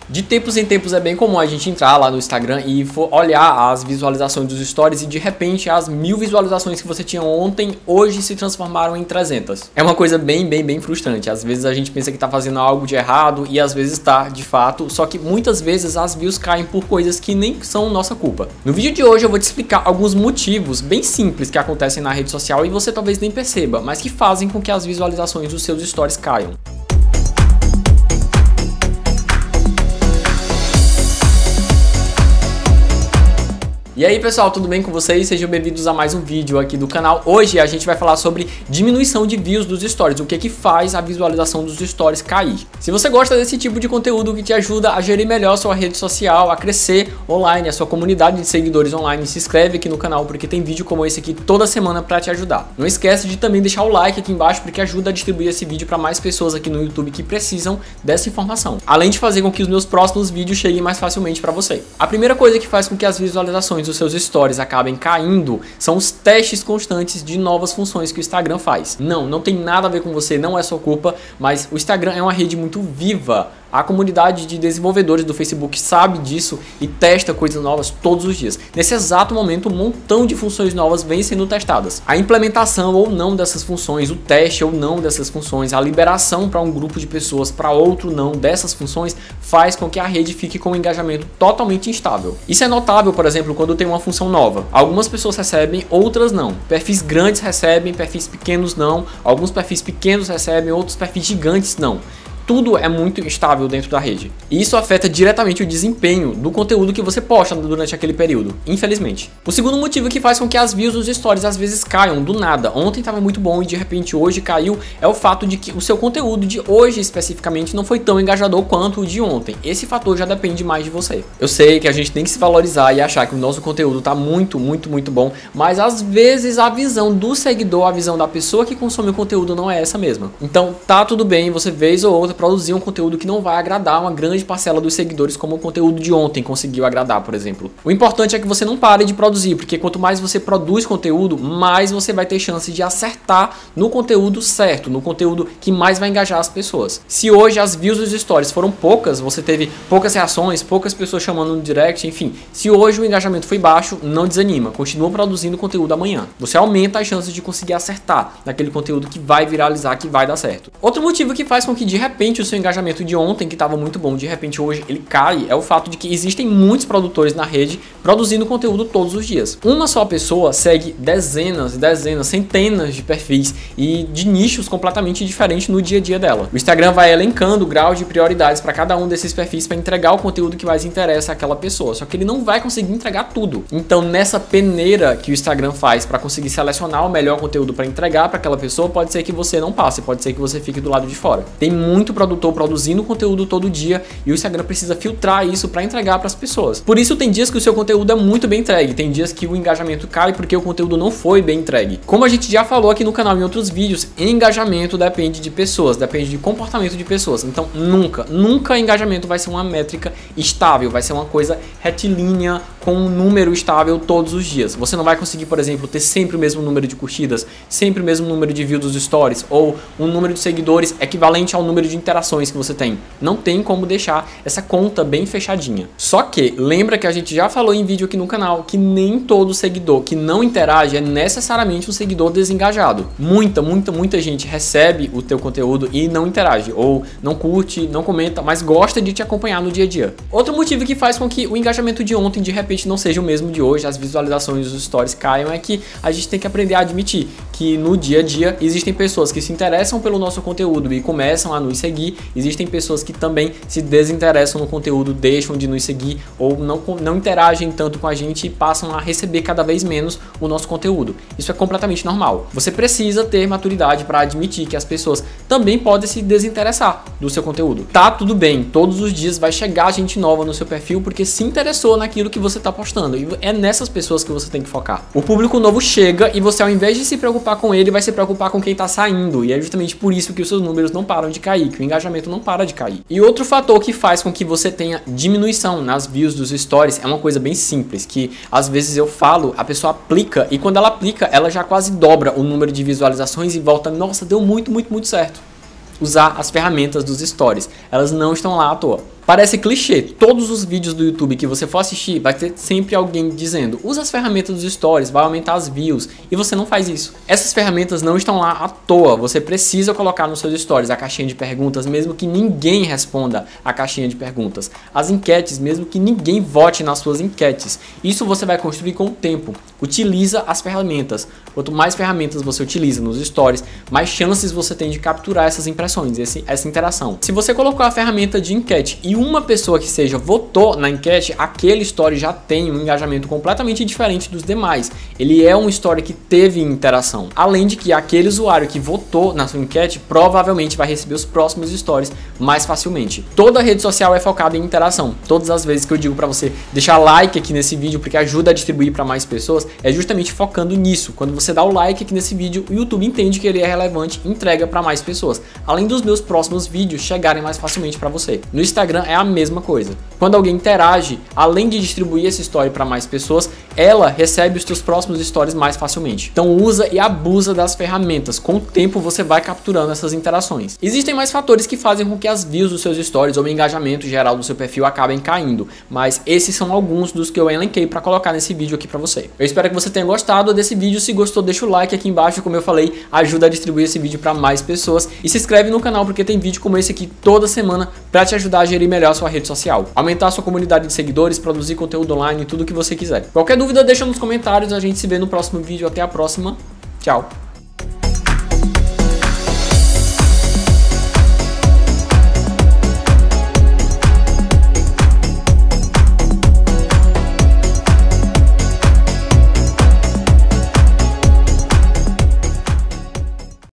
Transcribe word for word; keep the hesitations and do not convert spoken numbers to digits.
De tempos em tempos é bem comum a gente entrar lá no Instagram e for olhar as visualizações dos stories e de repente as mil visualizações que você tinha ontem, hoje se transformaram em trezentas. É uma coisa bem, bem, bem frustrante. Às vezes a gente pensa que tá fazendo algo de errado e às vezes tá, de fato, só que muitas vezes as views caem por coisas que nem são nossa culpa. No vídeo de hoje eu vou te explicar alguns motivos bem simples que acontecem na rede social e você talvez nem perceba, mas que fazem com que as visualizações dos seus stories caiam. E aí pessoal, tudo bem com vocês? Sejam bem-vindos a mais um vídeo aqui do canal. Hoje a gente vai falar sobre diminuição de views dos stories, o que que faz a visualização dos stories cair. Se você gosta desse tipo de conteúdo que te ajuda a gerir melhor a sua rede social, a crescer online, a sua comunidade de seguidores online, se inscreve aqui no canal porque tem vídeo como esse aqui toda semana para te ajudar. Não esquece de também deixar o like aqui embaixo porque ajuda a distribuir esse vídeo para mais pessoas aqui no YouTube que precisam dessa informação. Além de fazer com que os meus próximos vídeos cheguem mais facilmente para você. A primeira coisa que faz com que as visualizações os seus stories acabem caindo são os testes constantes de novas funções que o Instagram faz. Não, não tem nada a ver com você, não é sua culpa, mas o Instagram é uma rede muito viva. A comunidade de desenvolvedores do Facebook sabe disso e testa coisas novas todos os dias. Nesse exato momento, um montão de funções novas vem sendo testadas. A implementação ou não dessas funções, o teste ou não dessas funções, a liberação para um grupo de pessoas, para outro não dessas funções, faz com que a rede fique com um engajamento totalmente instável. Isso é notável, por exemplo, quando tem uma função nova. Algumas pessoas recebem, outras não. Perfis grandes recebem, perfis pequenos não. Alguns perfis pequenos recebem, outros perfis gigantes não. Tudo é muito instável dentro da rede. E isso afeta diretamente o desempenho do conteúdo que você posta durante aquele período, infelizmente. O segundo motivo que faz com que as views dos stories às vezes caiam do nada. Ontem estava muito bom e de repente hoje caiu, é o fato de que o seu conteúdo de hoje especificamente não foi tão engajador quanto o de ontem. Esse fator já depende mais de você. Eu sei que a gente tem que se valorizar e achar que o nosso conteúdo está muito, muito, muito bom, mas às vezes a visão do seguidor, a visão da pessoa que consome o conteúdo não é essa mesma. Então tá tudo bem, você vez ou outra produzir um conteúdo que não vai agradar uma grande parcela dos seguidores, como o conteúdo de ontem conseguiu agradar, por exemplo. O importante é que você não pare de produzir, porque quanto mais você produz conteúdo, mais você vai ter chance de acertar no conteúdo certo, no conteúdo que mais vai engajar as pessoas. Se hoje as views dos stories foram poucas, você teve poucas reações, poucas pessoas chamando no direct, enfim. Se hoje o engajamento foi baixo, não desanima, continua produzindo conteúdo amanhã. Você aumenta as chances de conseguir acertar naquele conteúdo que vai viralizar, que vai dar certo. Outro motivo que faz com que de repente o seu engajamento de ontem, que estava muito bom, de repente hoje ele cai, é o fato de que existem muitos produtores na rede produzindo conteúdo todos os dias. Uma só pessoa segue dezenas e dezenas, centenas de perfis e de nichos completamente diferentes no dia a dia dela. O Instagram vai elencando o grau de prioridades para cada um desses perfis para entregar o conteúdo que mais interessa àquela pessoa, só que ele não vai conseguir entregar tudo. Então nessa peneira que o Instagram faz para conseguir selecionar o melhor conteúdo para entregar para aquela pessoa, pode ser que você não passe, pode ser que você fique do lado de fora. Tem muito produtor produzindo conteúdo todo dia e o Instagram precisa filtrar isso para entregar para as pessoas. Por isso tem dias que o seu conteúdo é muito bem entregue, tem dias que o engajamento cai porque o conteúdo não foi bem entregue. Como a gente já falou aqui no canal em outros vídeos, engajamento depende de pessoas, depende de comportamento de pessoas. Então nunca, nunca engajamento vai ser uma métrica estável, vai ser uma coisa retilínea com um número estável todos os dias. Você não vai conseguir, por exemplo, ter sempre o mesmo número de curtidas, sempre o mesmo número de views dos stories ou um número de seguidores equivalente ao número de interações que você tem. Não tem como deixar essa conta bem fechadinha. Só que lembra que a gente já falou em vídeo aqui no canal que nem todo seguidor que não interage é necessariamente um seguidor desengajado. Muita, muita, muita gente recebe o teu conteúdo e não interage, ou não curte, não comenta, mas gosta de te acompanhar no dia a dia. Outro motivo que faz com que o engajamento de ontem de repente não seja o mesmo de hoje, as visualizações dos stories caiam, é que a gente tem que aprender a admitir que no dia a dia existem pessoas que se interessam pelo nosso conteúdo e começam a nos seguir, existem pessoas que também se desinteressam no conteúdo, deixam de nos seguir ou não, não interagem tanto com a gente e passam a receber cada vez menos o nosso conteúdo. Isso é completamente normal. Você precisa ter maturidade para admitir que as pessoas também podem se desinteressar do seu conteúdo. Tá tudo bem, todos os dias vai chegar gente nova no seu perfil porque se interessou naquilo que você está postando e é nessas pessoas que você tem que focar. O público novo chega e você, ao invés de se preocupar com ele, vai se preocupar com quem está saindo, e é justamente por isso que os seus números não param de cair, que o engajamento não para de cair. E outro fator que faz com que você tenha diminuição nas views dos stories é uma coisa bem simples, que às vezes eu falo, a pessoa aplica e quando ela aplica, ela já quase dobra o número de visualizações e volta, nossa, deu muito, muito, muito certo. Usar as ferramentas dos stories, elas não estão lá à toa. Parece clichê, todos os vídeos do YouTube que você for assistir, vai ter sempre alguém dizendo, usa as ferramentas dos stories, vai aumentar as views, e você não faz isso. Essas ferramentas não estão lá à toa, você precisa colocar nos seus stories a caixinha de perguntas, mesmo que ninguém responda a caixinha de perguntas. As enquetes, mesmo que ninguém vote nas suas enquetes. Isso você vai construir com o tempo. Utiliza as ferramentas. Quanto mais ferramentas você utiliza nos stories, mais chances você tem de capturar essas impressões, esse, essa interação. Se você colocou a ferramenta de enquete e uma pessoa que seja votou na enquete, aquele story já tem um engajamento completamente diferente dos demais. Ele é um story que teve interação. Além de que aquele usuário que votou na sua enquete provavelmente vai receber os próximos stories mais facilmente. Toda rede social é focada em interação. Todas as vezes que eu digo para você deixar like aqui nesse vídeo porque ajuda a distribuir para mais pessoas, é justamente focando nisso. Quando você dá o like aqui nesse vídeo, o YouTube entende que ele é relevante e entrega para mais pessoas. Além dos meus próximos vídeos chegarem mais facilmente para você. No Instagram é a mesma coisa. Quando alguém interage, além de distribuir esse story para mais pessoas, ela recebe os seus próximos stories mais facilmente. Então usa e abusa das ferramentas. Com o tempo você vai capturando essas interações. Existem mais fatores que fazem com que as views dos seus stories ou o engajamento geral do seu perfil acabem caindo, mas esses são alguns dos que eu elenquei para colocar nesse vídeo aqui para você. Eu espero que você tenha gostado desse vídeo. Se gostou, deixa o like aqui embaixo, como eu falei, ajuda a distribuir esse vídeo para mais pessoas e se inscreve no canal porque tem vídeo como esse aqui toda semana para te ajudar a gerir melhor a sua rede social, aumentar a sua comunidade de seguidores, produzir conteúdo online, tudo o que você quiser. Qualquer dúvida deixa nos comentários, a gente se vê no próximo vídeo, até a próxima, tchau!